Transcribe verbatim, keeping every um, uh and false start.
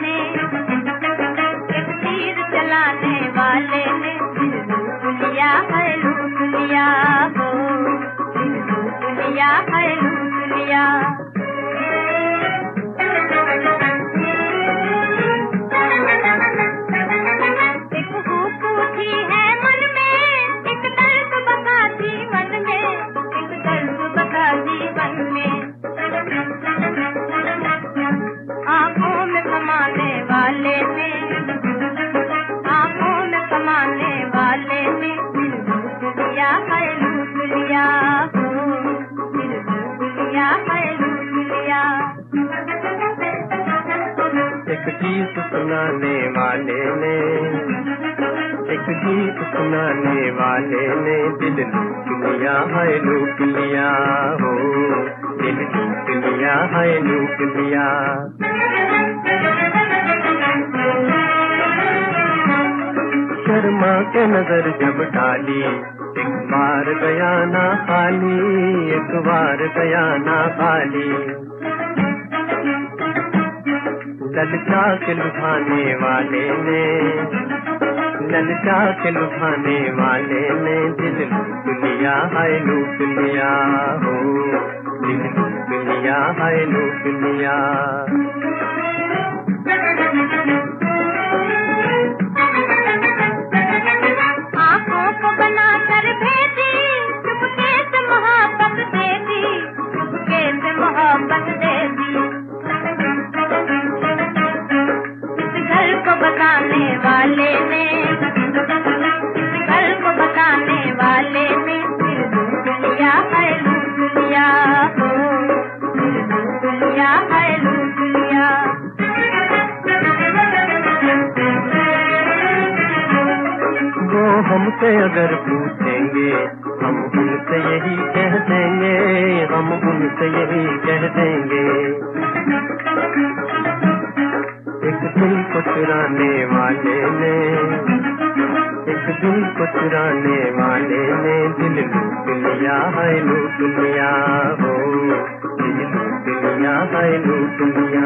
ने, एक तीर चलाने वाले ने दिल लूट लिया है, लूट लिया हो, दिल लूट लिया है, लूट लिया। एक भूख उठी है मन में, एक दर्द बसा जीवन में, एक दर्द बसा जीवन में। आँखों में कमाने वाले ने, आँखों में कमाने वाले ने दिल लूट लिया है, लूट लिया हो, दिल लूट लिया है, लूट लिया। एक गीत सुनाने वाले ने, एक गीत सुनाने वाले ने दिल लूट लिया है, लूट लिया हो, दिल लूट लिया है, लूट लिया। शर्मा के नजर जब डाली, एक बार गया ना खाली, एक बार गया ना खाली। ललचा के लुभाने वाले ने, ललचा के लुभाने वाले ने दिल लूट लिया है, लूट लिया हो, दिल लूट लिया है, लूट लिया। आँखों को बना कर भेजी, चुपके से मोहब्बत दे दी, चुपके से मोहब्बत दे दी। इस घर को बताने वाले ने, इस घर को बताने वाले ने दिल लूट लिया है, लूट लिया हो, दिल लूट लिया है, लूट लिया। वो हमसे अगर पूछेंगे, हम उनसे यही कह देंगे, हम उनसे यही कह देंगे। एक दिल को चुराने वाले ने, एक दिल को चुराने वाले ने दिल लूट लिया है, लूट लिया हो, दिल लूट लिया है, लूट लिया।